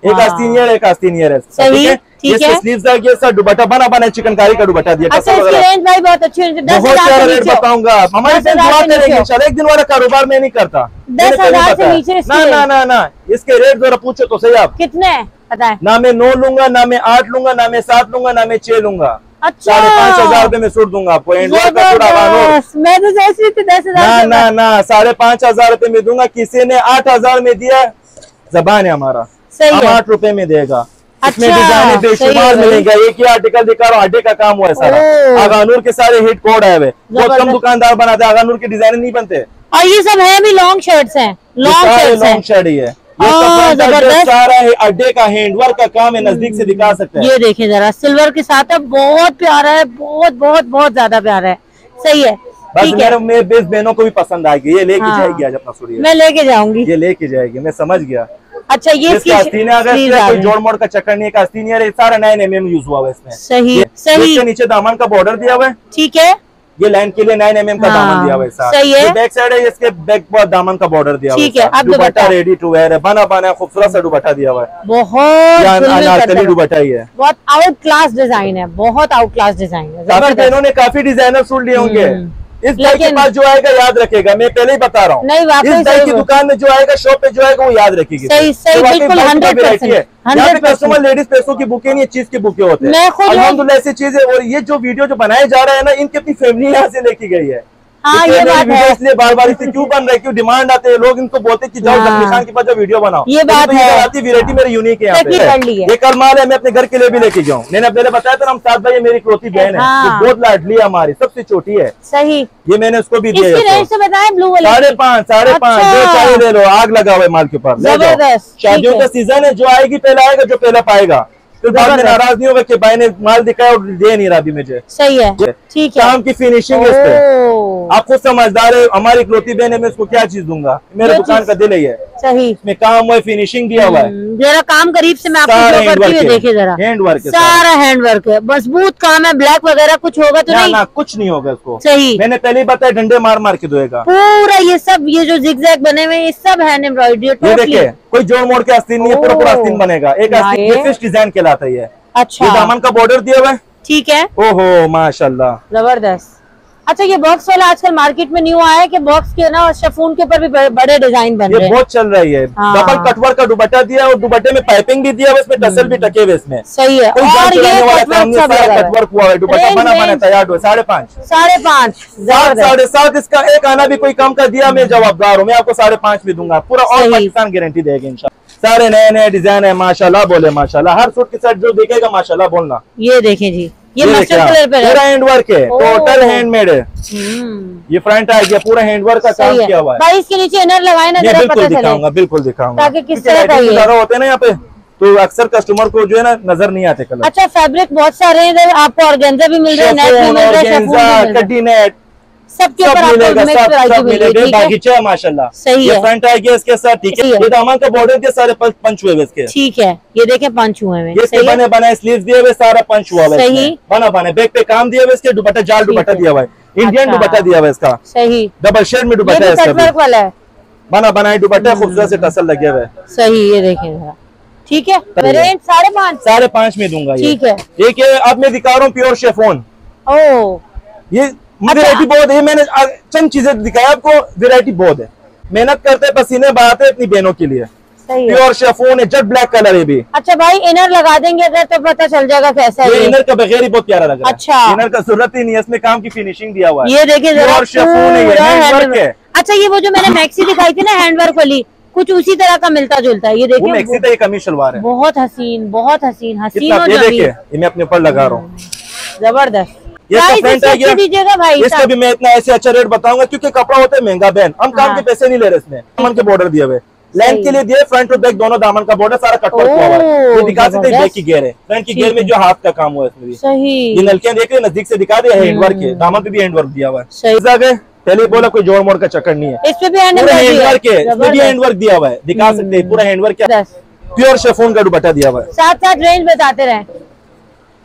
एक आस्तीन ईयर एक आस्तीन ईयर है। सही, ठीक है। स्लीव्स आ गया सर, दुपट्टा बना बना चिकनकारी का दुपट्टा दिया। अच्छा, इसकी रेंज भाई बहुत अच्छी है, दस बहुत सारा हजार रेट बताऊंगा, हमारे दस हजार से नीचे हो। एक दिन वाला कारोबार में नहीं करता, दस हजार से नीचे इसकी ना ना रेंज। ना ना इसके रेट जरा पूछो तो सही आप। कितने हैं पता है? ना मैं नौ लूंगा, ना मैं आठ लूंगा, ना मैं सात लूंगा, ना मैं छह लूंगा। अच्छा, साढ़े पाँच हजार रुपए में सूट दूंगा आपको। एंड वर्क का पूरा अगानूर। मैं तो सोच रही थी दस ना हजार ना ना साढ़े पाँच हजार रुपए में दूंगा। किसी ने आठ हजार में दिया, जबान है हमारा, सही हम है। आठ रुपए में देगा। इसमें अच्छा, डिजाइने सही बेशुमार है भाई। मिलेंगे। एक ही आर्टिकल दिखा रहा हूँ, अड्डे का काम हुआ है सारा। ओह। अगानूर के सारे हिट कोड है वे, बहुत कम जबरदस्त। दुकानदार बनाते हैं, अगानूर के डिजाइन नहीं बनते। और ये सब है भी लॉन्ग शर्ट्स हैं, लॉन्ग शर्ट्स हैं। लॉन्ग शर्ट ही है ये, हाँ, कपड़ा जो जबरदस्त। सारा है अड्डे का हैंडवर्क का काम है, नजदीक से दिखा सकते हैं। ये देखिए जरा, सिल्वर के साथ है, बहुत प्यारा है, बहुत बहुत बहुत ज्यादा प्यारा है। सही है, बस ठीक है। मेरे मेरे बेस बहनों को भी पसंद आएगी, ये लेके हाँ। जाएगी आज अपना सूर्य, मैं लेके जाऊंगी। ये लेके जाएगी, मैं समझ गया। अच्छा, ये इसका आस्तीन है, अगर sleeves इसमें आ कोई गए। जोड़ मोड़ का चक्कर नहीं है, आस्तीन है, सारा नाइन एम एम यूज हुआ हुआ है इसमें। सही ये- सही, इसके नीचे दामन का बॉर्डर दिया हुआ है, ठीक है। ये लाइन के लिए नाइन एम एम का हाँ, दामन दिया हुआ है साथ। सही है। ये बैक साइड है, इसके बैक पर दामन का बॉर्डर दिया हुआ है ठीक है, साथ। अब दुपट्टा दुपट्टा। रेडी टू वेयर है, बना बना खूबसूरत सा दुपट्टा दिया हुआ है। बहुत या फुल में अनारकली करता है। दुपट्टा ही है। बहुत आउट क्लास डिजाइन है, बहुत आउट क्लास डिजाइन है, काफी जबरदस्त। बहनों ने काफी डिजाइनर सूट लिए होंगे। हम्म। इस भाई के लेकिन- पास जो आएगा याद रखेगा, मैं पहले ही बता रहा हूँ। नहीं, वाकई इस भाई सही की वो। दुकान में जो आएगा, शॉप पे जो आएगा, वो याद रखेगी। सही- सही, तो वाकई बिल्कुल, बहुत हंड्रेड variety परसेंट, है। यहाँ पे हंड्रेड परसेंट। कस्टमर लेडीज पैसों की बुके नहीं है, चीज के बुके होते हैं। मैं खुद हूँ। अल्हम्दुलिल्लाह ऐसी चीज है। और ये जो वीडियो जो बनाए जा रहा है ना, इनकी अपनी फैमिली यहाँ से लेके गई है। हाँ, इसलिए ये मेरी बात वीडियो है। इसलिए बार बार इससे क्यों बन रहा है, क्यों डिमांड आते हैं लोग, इनको बोलते हैं कि जाओ हाँ। जमीर खान के पास जाओ वीडियो बनाओ। ये बात तो है। आती वैरायटी मेरी यूनिक है यहाँ चेक ही कर ली पे। है। ये कल माल है, मैं अपने घर के लिए भी लेके जाऊँ। मैंने पहले बताया था ना, हम साथ भाई, ये मेरी इकलौती बहन है, हाँ। ये बहुत लाडली है हमारी, सबसे छोटी है। सही। ये मैंने उसको भी दिया इसकी है रेंज तो। तो बताएं, ब्लू वाली साढ़े की। पाँच साढ़े पाँच अच्छा। जो चाहिए ले लो, आग लगा हुआ है माल के ऊपर, ले जाओ। जबरदस्त, ठीक शादियों है। का सीजन है, जो आएगी पहले आएगा, जो पहले पाएगा। फिर बाद में जबरदस्त। नाराज नहीं होगा कि भाई ने माल दिखाया और दे नहीं रहा अभी मुझे। सही है, ठीक है। काम की फिनिशिंग है इस पे, ओह, आप खुद समझदार है। हमारी इकलौती बहन है, मैं उसको क्या चीज दूंगा, मेरे जो दुकान चीज- का दिल ही है। सही। इसमें काम हुआ है, फिनिशिंग दिया हुआ है, हम्म, जरा काम करीब से मैं आपको सारा शो करती हूँ, हैंडवर्क देखिए जरा, है, हैंडवर्क है सारा। सारा हैंड वर्क है, मजबूत काम है। ब्लैक वगैरह कुछ होगा तो ना नहीं? ना कुछ नहीं होगा इसको। सही। मैंने पहले ही बताया, डंडे मार मार के धोएगा। पूरा ये सब, ये जो जिगजैग बने हुए हैं, ये सब हैंड एम्ब्रॉयडरी ये टोटली। देखिए, कोई जोड़ मोड़ के आस्तीन नहीं है, पूरा पूरा ओह। आस्तीन बनेगा। एक आस्तीन नाइस। ये फिश डिजाइन कहलाता है। ये अच्छा, ये दामन का बॉर्डर दिया हुआ है। ठीक है, ओहो माशाल्लाह, जबरदस्त। अच्छा, ये बॉक्स वाला आजकल मार्केट में न्यू आया है कि बॉक्स के ना शफून के ऊपर भी बड़े, बड़े डिजाइन बन ये रहे हैं। बहुत चल रही है। हाँ। डबल कटवर्क का दुपट्टा दिया और दुपट्टे में पाइपिंग भी दिया हुआ, इसमें टसल भी टके हुए इसमें। सही है। कोई जान और ये चुराने वाला काम कटवर्क नहीं, सब सारा लगा है। कटवर्क हुआ है। दुपट्टा रेंज, बना बना रेंज। तैयार हुआ, साढ़े पाँच साढ़े पाँच, सात जबरदस्त। साढ़े सात इसका एक आना भी कोई कम कर दिया, मैं जवाबदार हूँ। मैं आपको साढ़े पाँच भी दूंगा पूरा, और सही। पाकिस्तान गारंटी देगी इंशाल्लाह। सारे नए नए डिजाइन है, माशाल्लाह बोले माशाल्लाह। हर सूट के साथ जो देखेगा माशाल्लाह बोलना। ये देखें जी, ये ये मस्टर्ड देखिए, कलर पे है। पूरा हैंडवर्क है, ओह। टोटल हैंडमेड है। हम्म, ये फ्रंट आ गया, पूरा हैंडवर्क का काम सही किया है। हुआ है। भाई इसके नीचे इनर लगाए ना, मैं जरा बिल्कुल पता चले दिखाऊंगा, बिल्कुल दिखाऊंगा। ताकि किस क्योंकि तरह का lighting ये- ज्यादा होते हैं ना यहाँ पे, तो अक्सर कस्टमर को जो है ना नजर नहीं आते कलर। अच्छा, फैब्रिक बहुत सारे हैं इधर, आपको ऑर्गेन्जा भी मिल रहा है, नेट भी शिफॉन, मिल रहा है, शिफॉन भी ऑर्गेन्जा, मिल रहा है, कड्डी नेट सबके सब ऊपर आपको मिलेगा, मिक्स सब वैरायटी सब मिलेगी, मिलेगा। ठीक है? बागीचा है माशाल्लाह। सही ये है। फ्रंट आ गया इसके साथ, ठीक है। सही है। ये दामन का बॉर्डर के सारे पंच पंच हुए हुए इसके। ठीक है, ये देखें पंच हुए हैं, ये इसके सही है? बने बनाए स्लीव्स दिए हुए, सारा पंच हुआ हुआ है सही। इसमें। बना बने बैक पे काम दिए हुए, इसके दुपट्टा जाल ठीक दुपट्टा है। दिया हुआ है, इंडियन अच्छा। दुपट्टा दिया हुआ है इसका, सही। डबल शेड में ये दुपट्टा है भी इसका कट भी। वर्क वाला है, बना बनाए दुपट्टा खूबसूरत से टसल लगे हुए। सही। ये देखें जरा, ठीक है। रेंज साढ़े पाँच, साढ़े पाँच में दूंगा ये। ठीक है। एक ये अब मैं दिखा रहा हूँ प्योर शेफोन। ओ, ये अच्छा। वैरायटी बहुत है, मैंने आ- चंद चीजें दिखाया आपको, वैरायटी बहुत है। मेहनत करते हैं, पसीने बहाते हैं अपनी बहनों के लिए। सही है। प्योर शेफोन है, जेट ब्लैक कलर है भी। अच्छा भाई, इनर लगा देंगे अगर तो पता चल जाएगा कैसा है ये ये। इनर का बगैर ही बहुत प्यारा लग रहा है। अच्छा। इनर का जरूरत ही नहीं है, इसमें काम की फिनिशिंग दिया हुआ है। ये देखिए जरा, प्योर शेफोन है, ये पूरा हैंडवर्क हैंड- है। अच्छा, ये वो जो मैंने मैक्सी दिखाई थी ना हैंडवर्क वाली, कुछ उसी तरह का मिलता जुलता है। ये वो देखिए, मैक्सी था, ये कमी शलवार है। बहुत हसीन, बहुत हसीन, हसीन कितना और ये जमीन, देखिए, ये मैं अपने ऊपर लगा रहा हूँ। जबरदस्त। ये इसका प्राइस फ्रंट इसकी आ गया, अच्छी दीजिएगा भाई इसका साहब। भी मैं इतना ऐसे अच्छा रेट बताऊंगा क्योंकि कपड़ा होता है महंगा बहन, हम काम हाँ। के पैसे नहीं ले रहे इसमें। दामन के बॉर्डर दिए हुए, लेंथ के लिए दिए, फ्रंट और बैक दोनों दामन का बॉर्डर सारा कटवर्क हुआ हुआ है। ओह, ये दिखा सकते हैं जबरदस्त। बैक की घेर है, फ्रंट की ठीक घेर में है। जो हाथ का काम हुआ है इसमें भी। सही। ये नलकियां देख रहे हैं, नजदीक से दिखा रहे हैं, हैंडवर्क है, दामन पे भी हैंडवर्क दिया हुआ है। सही। इस आगे पहले बोला कोई जोड़ मोड़ का चक्कर नहीं है, इस पे भी हैंड पूरा एम्ब्रॉयडरी है, हैंडवर्क है, इसमें भी जबरदस्त। हैंडवर्क दिया हुआ है, दिखा सकते हैं पूरा हैंडवर्क क्या, जबरदस्त। प्योर शेफोन का दुपट्टा दिया हुआ है। साथ साथ रेंज बताते रहे।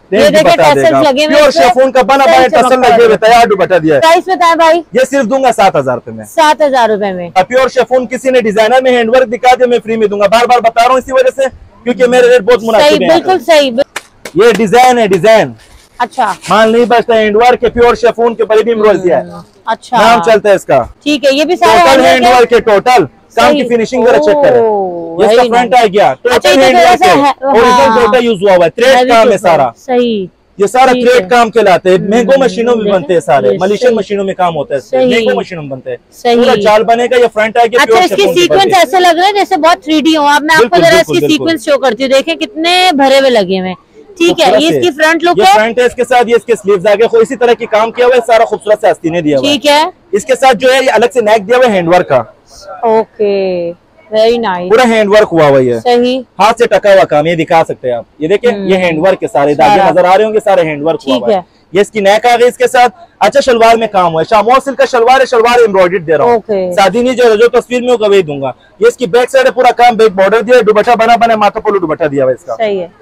ये देखे टसल्स लगे हुए, प्योर शिफॉन का बना बनाया टसल लगे हुए, तैयार दुपट्टा दिया है। प्राइस बताए भाई? ये सिर्फ दूंगा सात हजार रुपए में। सात हजार रुपए में प्योर शिफॉन किसी ने डिजाइनर में हैंडवर्क दिखा दिया, मैं फ्री में दूंगा। बार बार बता रहा हूँ इसी वजह से, क्योंकि मेरे रेट बहुत मुनासिब है। बिल्कुल सही। ये डिजाइन है, डिजाइन अच्छा माल नहीं बचता, हैंडवर्क के प्योर शिफॉन के ऊपर भी एम्ब्रॉयडरी दिया है। अच्छा नाम चलता है इसका। ठीक है, ये भी सारा टोटल हैंडवर्क के, टोटल काम की फिनिशिंग जरा चेक करें। ये इसका फ्रंट आ गया, टोटल हैंडवर्क है, ओरिजिनल टोटल यूज हुआ हुआ है, थ्रेड काम है सारा। सही, ये सारा थ्रेड काम कहलाते हैं। मैंगो मशीनों में बनते हैं सारे, मलेशियन मशीनों में काम होता है, मैंगो मशीनों में बनते हैं। पूरा जाल बनेगा, ये फ्रंट आ गया। अच्छा, इसकी सीक्वेंस ऐसे लग रहे हैं जैसे बहुत थ्री डी हो। अब मैं आपको जरा इसकी सीक्वेंस शो करती हूँ, देखें कितने भरे हुए लगे हुए। ठीक है, ये इसकी फ्रंट लुक है, फ्रंट है, इसके साथ ये इसके स्लीव्स आगे कोई इसी तरह की काम किया हुआ है, सारा खूबसूरत से आस्तीने दिया हुआ है। ठीक है, इसके साथ जो है ये अलग से नेक दिया हुआ है हैंडवर्क का। ओके, वेरी नाइस, पूरा हैंडवर्क हुआ हुआ है, सही, हाथ से टका हुआ काम। ये दिखा सकते हैं आप, ये देखिए ये हैंडवर्क के सारे धागे नजर आ रहे होंगे, सारे हैंडवर्क हुआ हुआ है। ये इसकी नेक आ गई, इसके साथ अच्छा शलवार में काम हुआ है, शामोर सिल्क का शलवार है, शलवार एम्ब्रॉयडर्ड दे रहा हूँ, शादी नहीं जो जो तस्वीर में वही दूंगा। ये इसकी बैक साइड है, पूरा काम बैक बॉर्डर दिया है, दुपट्टा बना बना माथा पोलो दुपट्टा दिया हुआ है इसका। सही है।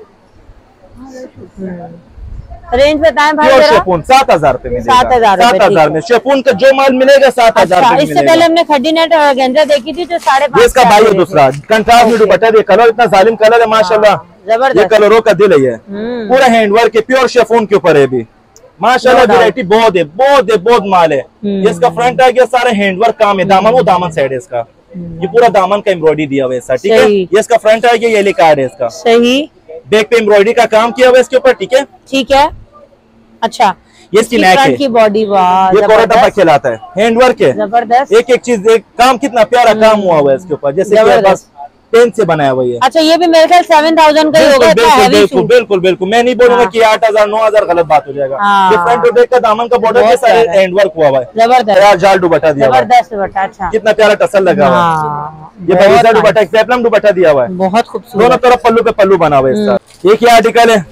रेंज बताएं भाई जरा। शेफून सात हजार रुपए में, सात हजार सात हजार में शेफून का जो माल मिलेगा सात हजार अच्छा, इससे पहले हमने खड्डी नेट और गेंजा देखी थी जो साढ़े पाँच। इसका भाई है दूसरा कंट्रास्ट में दुपट्टा दिया, कलर इतना जालिम कलर है माशाल्लाह, जबरदस्त, ये कलरों का दिल है। पूरा हैंडवर्क है, प्योर शेफून के ऊपर है भी माशाल्लाह, वैरायटी बहुत है, बहुत है, बहुत माल है। ये इसका फ्रंट आ गया, सारा हैंडवर्क काम है, दामन वो दामन साइड है इसका, ये पूरा दामन का एम्ब्रॉयडरी दिया हुआ है। ठीक है, ये इसका फ्रंट आ गया, ये कार्ड है इसका, सही, बैक पे एम्ब्रॉयडरी का काम किया हुआ है इसके ऊपर। ठीक है, ठीक है, अच्छा, ये इसकी नेक है, की बॉडी, वाह, ये कोरा टप्पा कहलाता है, हैंडवर्क है, जबरदस्त, एक एक चीज, एक काम कितना प्यारा काम हुआ हुआ है इसके ऊपर, जैसे पेन से बनाया हुआ है। अच्छा, ये भी मेरे ख्याल सेवन थाउजेंड का ही होगा। बिल्कुल बिल्कुल बिल्कुल बिल्कुल, मैं नहीं बोलूंगा कि आठ हजार नौ हजार गलत बात हो जाएगा। ये फ्रंट और बैक का दामन का बॉर्डर के सारे हैंडवर्क हुआ हुआ है, जबरदस्त, जाल दुपट्टा दिया हुआ है, जबरदस्त दुपट्टा, अच्छा, कितना प्यारा टसल लगा हुआ है। ये बगीचा दुपट्टा, पेप्लम दुपट्टा दिया हुआ है, बहुत खूबसूरत, दोनों तरफ पल्लू पे पल्लू बना हुआ है इसका। एक ही आर्टिकल है,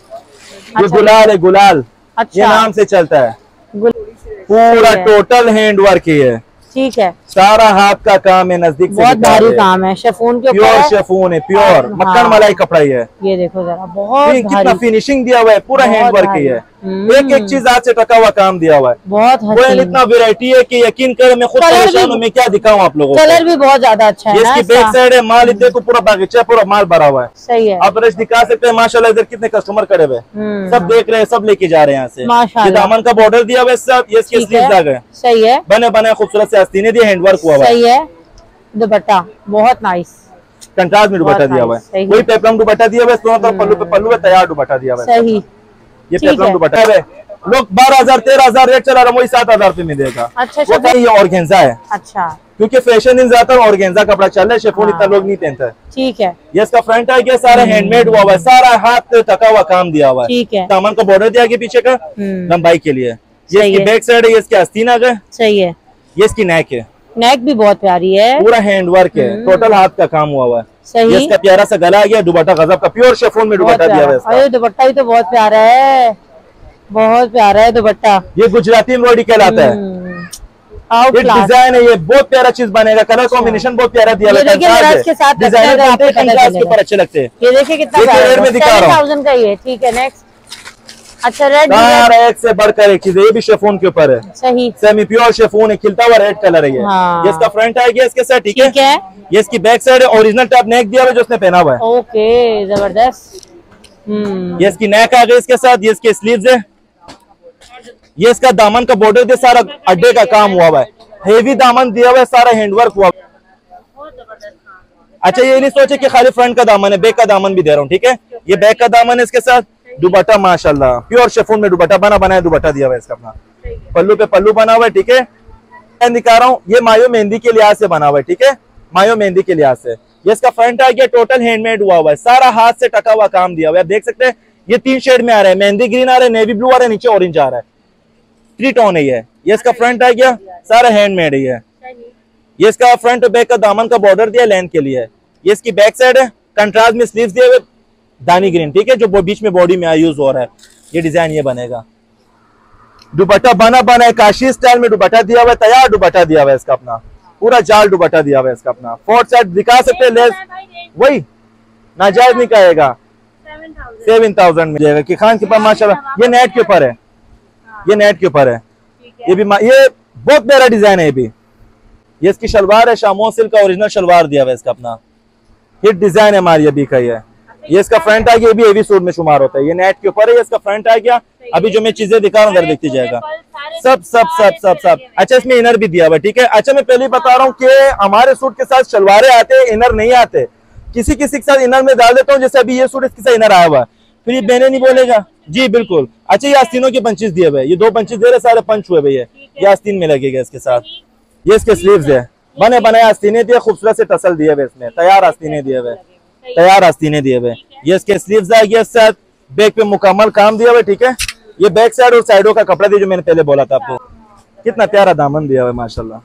ये गुलाल है, गुलाल ये नाम से चलता है, पूरा टोटल हैंडवर्क ही है। ठीक है, सारा हाथ का काम है, नजदीक से बहुत भारी काम है, शिफॉन के ऊपर, प्योर शिफॉन है, प्योर मक्खन मलाई कपड़ा ही है। ये देखो जरा, बहुत कितना फिनिशिंग दिया हुआ है, पूरा हैंडवर्क ही है, एक एक चीज हाथ से टका हुआ काम दिया हुआ है, बहुत इतना वेरायटी है कि यकीन करें मैं खुद परेशान हूँ, मैं क्या दिखाऊं आप लोगों को। कलर भी बहुत ज्यादा अच्छा है, इसकी बैक साइड है, माल इतने को पूरा बागीचा पूरा माल भरा हुआ है। सही है, आप रश दिखा सकते हैं माशाल्लाह, इधर कितने कस्टमर खड़े हुए, सब देख रहे हैं, सब लेके जा रहे हैं यहाँ से। ये दामन का बॉर्डर दिया हुआ है, सब ये इसके स्लीव्स आ गए, सही है, बने बने खूबसूरत से आस्तीने दिए, हैंडवर्क हुआ हुआ है, सही है, दुपट्टा बहुत नाइस, कंट्रास्ट में दुपट्टा दिया हुआ है, वही पेप्लम दुपट्टा दिया हुआ है, दोनों तरफ पल्लू पे पल्लू है, तैयार दुपट्टा दिया हुआ है, सही, ये पेप्लम दुपट्टा है। लोग बारह हजार तेरह हजार रेट चला रहा है, वही सात हजार रुपए में देगा। अच्छा, वो तो ये ऑर्गेन्जा है, अच्छा, क्योंकि फैशन इन ज्यादा ऑर्गेन्जा कपड़ा चल रहा है, शिफॉन इतना लोग नहीं पहनता है। ठीक है, ये इसका फ्रंट आ गया, सारा हैंडमेड हुआ हुआ है, सारा हाथ पे टका हुआ काम दिया हुआ है। ठीक है, दामन का बॉर्डर दिया गया पीछे का लंबाई के लिए, ये इसकी बैक साइड है, ये इसके आस्तीन आ गए, सही है, ये इसकी नेक है, नेक भी बहुत प्यारी है, पूरा हैंडवर्क है, टोटल हाथ का काम हुआ हुआ है। सही, इसका प्यारा सा गला आ गया, दुपट्टा गजब का प्योर शिफॉन में दुपट्टा दिया हुआ है इसका। अरे दुपट्टा भी तो बहुत प्यारा है, बहुत प्यारा है दुपट्टा, ये गुजराती एम्ब्रॉयडरी कहलाता है, ये डिजाइन है, ये बहुत प्यारा चीज बनेगा, कलर कॉम्बिनेशन बहुत प्यारा दिया हुआ है, डिजाइनर के ऊपर अच्छे लगते हैं। ये देखिए कितना प्यारा में दिखा रहा हूं का ये। ठीक है, नेक्स्ट, अच्छा, रेड एक से बढ़कर एक चीज है, ये भी शिफॉन के ऊपर है, सही, सेमी प्योर शिफॉन है, खिलता हुआ रेड कलर है ये। हाँ। ये इसका फ्रंट आ गया इसके साथ, ठीक है, ये इसकी बैक साइड है, ओरिजिनल टॉप नेक दिया हुआ है जो उसने पहना हुआ है। ओके, जबरदस्त, ये इसकी नेक आ गई इसके साथ, ये इसके स्लीव्स है, ये इसका दामन का बॉर्डर दे, सारा अड्डे का काम हुआ हुआ है, हेवी दामन दिया हुआ है, सारा हैंडवर्क हुआ। अच्छा, ये नहीं सोचे कि खाली फ्रंट का दामन है, बैक का दामन भी दे रहा हूँ, ठीक है, ये बैक का दामन है, इसके साथ दुपट्टा माशाल्लाह प्योर शिफॉन में दुपट्टा बना बनाया दुपट्टा दिया हुआ है इसका, अपना पल्लू पे पल्लू बना हुआ है। ठीक है, मैं दिखा रहा हूँ, ये मायो मेहंदी के लिहाज से बना हुआ है, ठीक है, मायो मेहंदी के लिहाज से। ये इसका फ्रंट आ गया, टोटल हैंडमेड हुआ हुआ है, सारा हाथ से टका हुआ काम दिया हुआ है। आप देख सकते हैं ये तीन शेड में आ रहा है, मेहंदी ग्रीन आ रहा है, नेवी ब्लू आ रहा है, नीचे ऑरेंज आ रहा है, थ्री टोन है ये। ये इसका फ्रंट आ गया, सारा हैंडमेड है। ये इसका फ्रंट और बैक का दामन का बॉर्डर दिया लेंथ के लिए। ये इसकी बैक साइड है, कंट्रास्ट में स्लीव्स दिए हुए दानी ग्रीन, ठीक है, जो बीच में बॉडी में यूज हो रहा है। ये डिजाइन ये बनेगा, दुपट्टा बना बना है, काशी स्टाइल में दुपट्टा दिया हुआ है, तैयार दुपट्टा दिया हुआ है इसका, अपना पूरा जाल दुपट्टा दिया हुआ है इसका। अपना फोर्थ साइड दिखा सकते हैं, लेस वही नाजायज नहीं कहेगा, सेवन थाउजेंड मिल जाएगा। कि खान के पास माशाल्लाह ये नेट के ऊपर है, ये नेट के ऊपर है। ये भी ये बहुत प्यारा डिजाइन है। ये भी ये इसकी शलवार है, शामो सिल्क का ओरिजिनल शलवार दिया हुआ है इसका, अपना हिट डिजाइन है हमारी अभी का। ये ये इसका फ्रंट आ गया, ये भी हेवी सूट में शुमार होता है। ये नेट के ऊपर है, ये इसका फ्रंट आ गया। अभी जो मैं चीजें दिखा रहा हूँ देखती जाएगा, सब सब सब सब सब अच्छा। इसमें इनर भी दिया हुआ है, ठीक है। अच्छा मैं पहले बता रहा हूँ कि हमारे सूट के साथ शलवारें आते हैं, इनर नहीं आते। किसी किसी के साथ इनर में डाल देता हूँ, जैसे अभी ये सूट इसके साथ इनर आया हुआ है, फिर ये बहने नहीं बोलेगा जी बिल्कुल। अच्छा ये आस्तीनों के पंचेस दिए हुए, ये दो पंचेस दे रहे, सारे पंच हुए भैया। ये आस्तीन में लगेगा इसके साथ। ये इसके स्लीव्स है, बने बनाए आस्तीने दिए, खूबसूरत से टसल दिए हुए इसमें, तैयार आस्तीने दिए हुए, तैयार आस्तीने दिए हुए। ये इसके स्लीव्स आ गया, साथ बैक पे मुकम्मल काम दिया हुआ, ठीक है। ये बैक साइड और साइडों का कपड़ा दिया जो मैंने पहले बोला था आपको। कितना प्यारा दामन दिया हुआ है माशाल्लाह।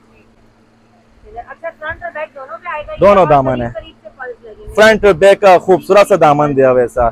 दोनों दामन है, फ्रंट और बैक का खूबसूरत सा दामन दिया हुआ ऐसा।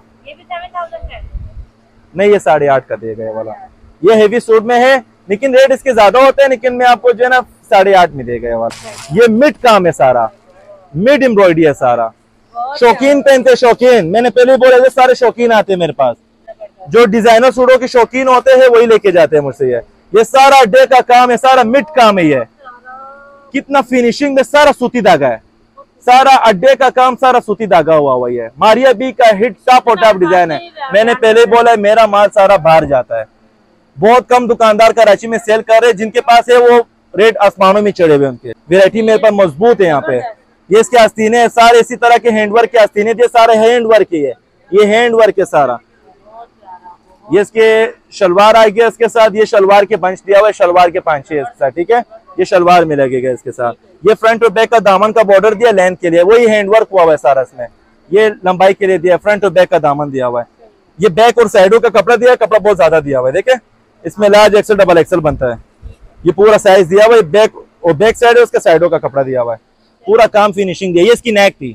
नहीं ये साढ़े आठ का देगा ये वाला। ये हेवी सूट में है, लेकिन रेट इसके ज्यादा होते हैं, लेकिन मैं आपको जो है ना साढ़े आठ में देगा ये वाला। ये मिड काम है सारा, मिड एम्ब्रॉयडरी है सारा। शौकीन पहनते, शौकीन मैंने पहले बोला ये सारे शौकीन आते हैं मेरे पास। जो डिजाइनर सूटों के शौकीन होते हैं वही लेके जाते हैं मुझसे। ये ये सारा अड्डे का काम है, सारा मिड काम है। ये कितना फिनिशिंग में सारा सूती धागा है, सारा अड्डे का काम सारा सूती धागा हुआ हुआ है। मारिया बी का हिट टॉप और टॉप डिजाइन है। मैंने पहले बोला है मेरा माल सारा बाहर जाता है। बहुत कम दुकानदार कराची में सेल कर रहे हैं, जिनके पास है वो रेट आसमानों में चढ़े हुए। उनके वैरायटी मेरे पास मजबूत है यहाँ पे। ये इसके आस्तीने सारे इसी तरह के हैंडवर्क के आस्तीने थे, सारे हैंडवर्क ही है, ये हैंडवर्क है सारा। ये इसके शलवार आ गया इसके साथ, ये शलवार के पंच दिया हुआ है, शलवार के पांच है इसके साथ, ठीक है। ये शलवार में लगेगा इसके साथ। ये फ्रंट और बैक का दामन का बॉर्डर दिया लेंथ के लिए, वही हैंडवर्क हुआ हुआ है सारा इसमें। ये लंबाई के लिए दिया, फ्रंट और बैक का दामन दिया हुआ है। ये बैक और साइडों का कपड़ा दिया है, कपड़ा बहुत ज्यादा दिया हुआ है, देखे इसमें लार्ज एक्सल डबल एक्सल बनता है। ये पूरा साइज दिया हुआ है, बैक और बैक साइड है उसके साइडों का कपड़ा दिया हुआ है, पूरा काम फिनिशिंग दिया। ये इसकी नेक थी,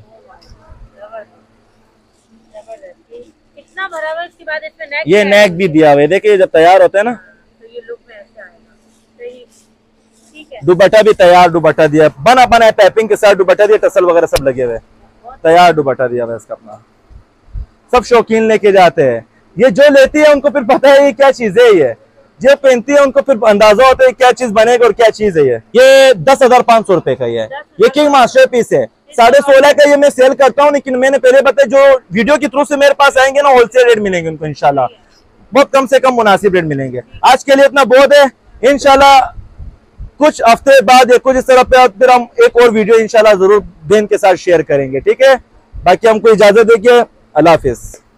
इतना भरा हुआ, इसके बाद इसमें नेक ये नेक भी दिया हुआ है। देखिए जब तैयार होता है ना तो ये लुक में ऐसे आएगा। ठीक है, दुपट्टा भी तैयार दुपट्टा दिया, बना बना पैपिंग के साथ दुपट्टा दिया, टसल वगैरह सब लगे हुए, तैयार दुपट्टा दिया हुआ इसका अपना। सब शौकीन लेके जाते हैं। ये जो लेती है उनको फिर पता है ये क्या चीज है, ये जो पहनती है उनको फिर अंदाजा होता है क्या चीज बनेगा और क्या चीज है। ये ये दस हजार पाँच सौ रुपए का ये है। ये किंग मास्टर पीस है, साढ़े सोलह का ये मैं सेल करता हूँ, लेकिन मैंने पहले बताया जो वीडियो के थ्रू से मेरे पास आएंगे ना होलसेल रेट मिलेंगे उनको इंशाल्लाह, बहुत कम से कम मुनासिब रेट मिलेंगे। आज के लिए इतना बहुत है, इंशाल्लाह कुछ हफ्ते बाद या कुछ इस तरह पे फिर हम एक और वीडियो इंशाल्लाह जरूर दिन के साथ शेयर करेंगे, ठीक है। बाकी हमको इजाजत देखिए, अल्लाह हाफिज।